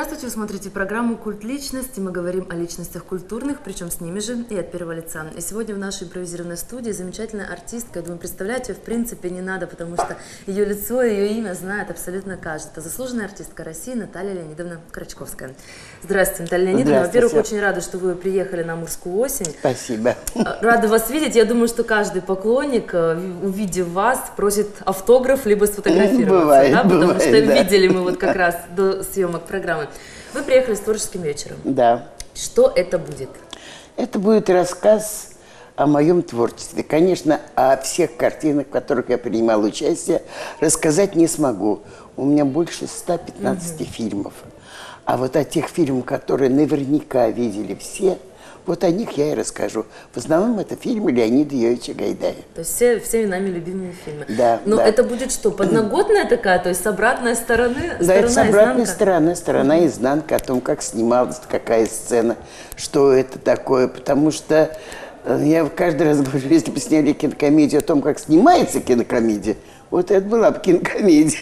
Здравствуйте, вы смотрите программу «Культ личности». Мы говорим о личностях культурных, причем с ними же и от первого лица. И сегодня в нашей импровизированной студии замечательная артистка. Я думаю, представлять ее в принципе не надо, потому что ее лицо, ее имя знает абсолютно каждый. Это заслуженная артистка России Наталья Леонидовна Крачковская. Здравствуйте, Наталья Леонидовна. Во-первых, очень рада, что вы приехали на Амурскую осень. Спасибо. Рада вас видеть. Я думаю, что каждый поклонник, увидев вас, просит автограф, либо сфотографироваться. Бывает, да? Потому бывает, что да. видели мы вот как раз до съемок программы. Вы приехали с творческим вечером. Да. Что это будет? Это будет рассказ о моем творчестве. Конечно, о всех картинах, в которых я принимал участие, рассказать не смогу. У меня больше 115 фильмов. А вот о тех фильмах, которые наверняка видели все, вот о них я и расскажу. В основном это фильмы Леонида Йовича Гайдая. То есть всеми нами любимые фильмы. Да. Но да. это будет что, подноготная такая, то есть с обратной стороны? Да, это с обратной изнанка? стороны, сторона изнанка, о том, как снималась, какая сцена, что это такое. Потому что я каждый раз говорю, если бы сняли кинокомедию о том, как снимается кинокомедия, вот это была бы кинокомедия.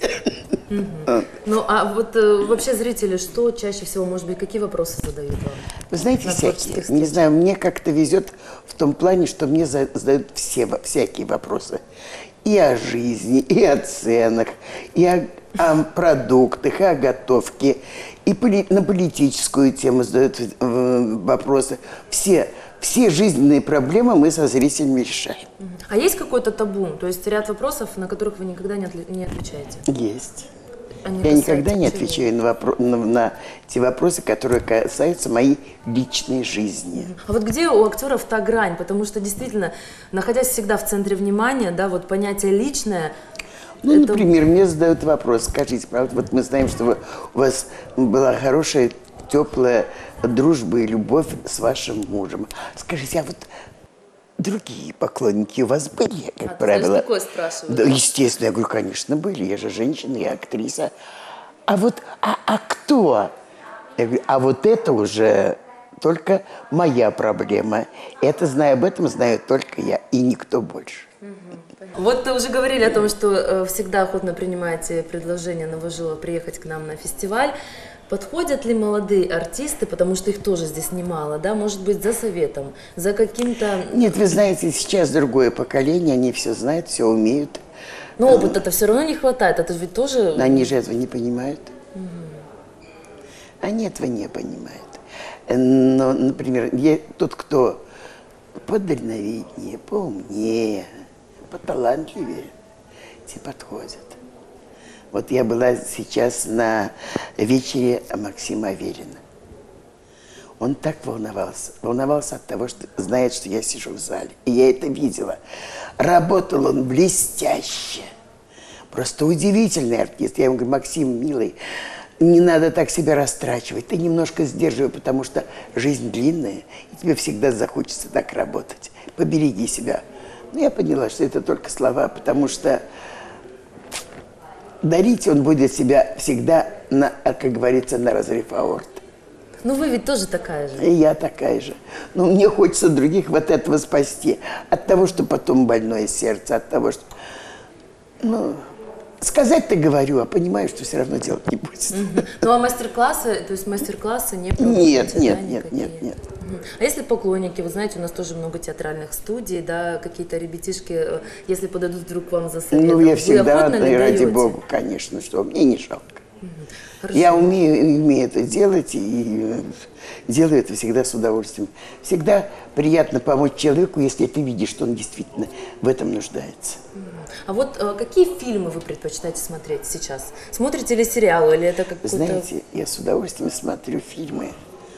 Ну, а вот вообще зрители, что чаще всего, может быть, какие вопросы задают вам? Вы знаете, На всякие. творческих Не встречах? знаю, мне как-то везет в том плане, что мне задают всякие вопросы. И о жизни, и о ценах, и о продуктах, и о готовке, и на политическую тему задают вопросы. Все жизненные проблемы мы со зрителями решаем. А есть какой-то табу? То есть ряд вопросов, на которых вы никогда не отвечаете? Есть. Они Я никогда касаются не чего? отвечаю на те вопросы, которые касаются моей личной жизни. А вот где у актеров та грань? Потому что действительно, находясь всегда в центре внимания, да, вот понятие личное. Ну, это... например, мне задают вопрос, скажите, правда, вот мы знаем, что у вас была хорошая, теплая дружба и любовь с вашим мужем. Скажите, а вот другие поклонники у вас были, как правило? Даже такое спрашивают. Да, естественно, я говорю, конечно, были. Я же женщина, я актриса. А вот, а кто? Я говорю, а вот это уже только моя проблема. Об этом знаю только я и никто больше. Вот вы уже говорили о том, что всегда охотно принимаете предложение Новожилова приехать к нам на фестиваль. Подходят ли молодые артисты, потому что их тоже здесь немало, да, может быть, за советом, за каким-то... Нет, вы знаете, сейчас другое поколение, они все знают, все умеют. Но опыта-то все равно не хватает, это ведь тоже... Они же этого не понимают. Они этого не понимают. Но, например, тот, кто подальновиднее, поумнее, поталантливее, те подходят. Вот я была сейчас на вечере Максима Аверина. Он так волновался. Волновался от того, что знает, что я сижу в зале. И я это видела. Работал он блестяще. Просто удивительный артист. Я ему говорю, Максим, милый, не надо так себя растрачивать. Ты немножко сдерживай, потому что жизнь длинная, и тебе всегда захочется так работать. Побереги себя. Но я поняла, что это только слова, потому что дарить он будет себя всегда, как говорится, на разрыв аорты. Ну вы ведь тоже такая же. И я такая же. Но мне хочется других вот этого спасти. От того, что потом больное сердце, от того, что... Ну, сказать-то говорю, а понимаю, что все равно делать не будет. Ну а мастер-классы, то есть мастер-классы не Нет, проводите, нет, да, нет, никакие? нет, нет. А если поклонники, вы знаете, у нас тоже много театральных студий, да, какие-то ребятишки, если подадут вдруг вам за советом, Ну, я вы всегда, охотно ли и ради даете? Бога, конечно, что мне не жалко. Хорошо. Я умею это делать и делаю это всегда с удовольствием. Всегда приятно помочь человеку, если ты видишь, что он действительно в этом нуждается. А вот какие фильмы вы предпочитаете смотреть сейчас? Смотрите ли сериалы, или это какой-то... Знаете, я с удовольствием смотрю фильмы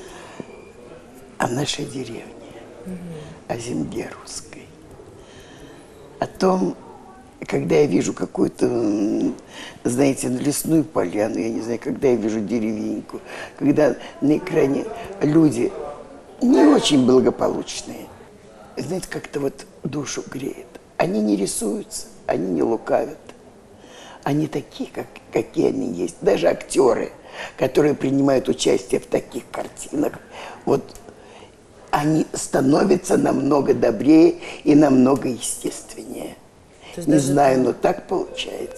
о нашей деревне, о земле русской, о том, когда я вижу какую-то, знаете, лесную поляну, я не знаю, когда я вижу деревеньку, когда на экране люди не очень благополучные, знаете, как-то вот душу греет. Они не рисуются, они не лукавят. Они такие, какие они есть. Даже актеры, которые принимают участие в таких картинах, вот они становятся намного добрее и намного естественнее. Не знаю, но так получается.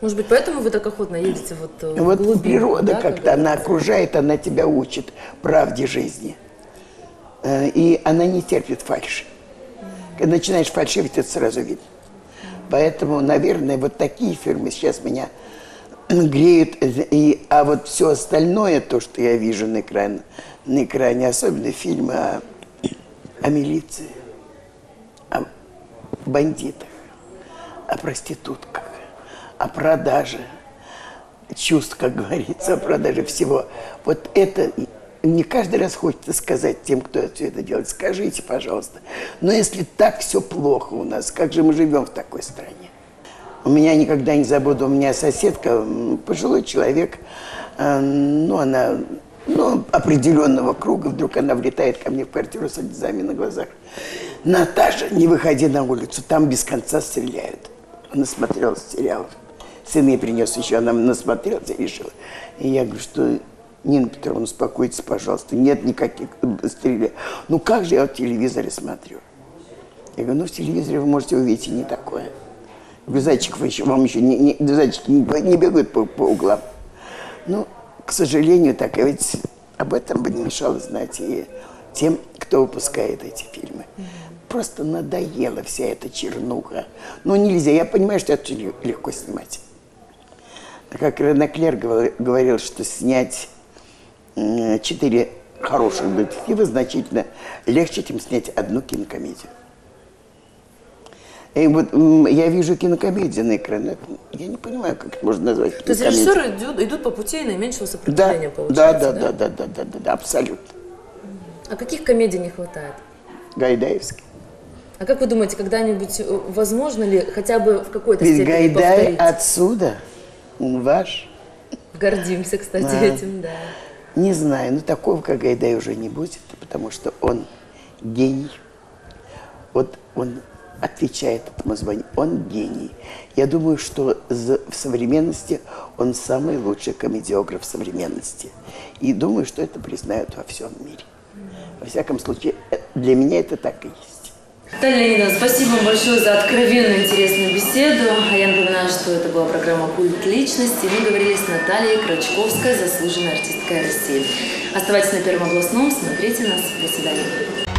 Может быть, поэтому вы так охотно едете вот в Вот глубину, природа да, как-то, она окружает, она тебя учит правде жизни. И она не терпит фальши. Когда начинаешь фальшивить, это сразу видно. Поэтому, наверное, вот такие фильмы сейчас меня греют. А вот все остальное, то, что я вижу на экране, особенно фильмы о милиции, о бандитах, о проститутках, о продаже чувств, как говорится, о продаже всего. Вот это мне каждый раз хочется сказать тем, кто все это делает: скажите, пожалуйста, но если так все плохо у нас, как же мы живем в такой стране? У меня никогда не забуду, у меня соседка, пожилой человек, она определенного круга, вдруг она влетает ко мне в квартиру с слезами на глазах. Наташа, не выходи на улицу, там без конца стреляют. Она смотрела сериал. Сын ей принес еще, она насмотрелась и решила. И я говорю, что Нина Петровна, успокойтесь, пожалуйста, нет никаких стрелять. Ну как же я в телевизоре смотрю? Я говорю, в телевизоре вы можете увидеть и не такое. Я говорю, зайчиков вам еще зайчики не бегают по углам. К сожалению, так, а ведь об этом бы не мешало знать и тем, кто выпускает эти фильмы. Просто надоела вся эта чернуха. Нельзя, я понимаю, что это легко снимать. Как Рене Клер говорил, что снять 4 хороших детектива значительно легче, чем снять одну кинокомедию. И вот я вижу кинокомедию на экране. Я не понимаю, как это можно назвать. То есть режиссеры идут по пути наименьшего сопротивления, получается, да, абсолютно. А каких комедий не хватает? Гайдаевский. А как вы думаете, когда-нибудь возможно ли хотя бы в какой-то степени Гайдай повторить? отсюда, он ваш. Гордимся, кстати, этим, да. Не знаю, такого, как Гайдай, уже не будет, потому что он гений. Вот он отвечает этому званию. Он гений. Я думаю, что в современности он самый лучший комедиограф современности. И думаю, что это признают во всем мире. Во всяком случае, для меня это так и есть. Наталья Леонидовна, спасибо вам большое за откровенную интересную беседу. А я напоминаю, что это была программа «Культ личности». Мы говорили с Натальей Крачковской, заслуженной артисткой России. Оставайтесь на Первом областном, смотрите нас. До свидания.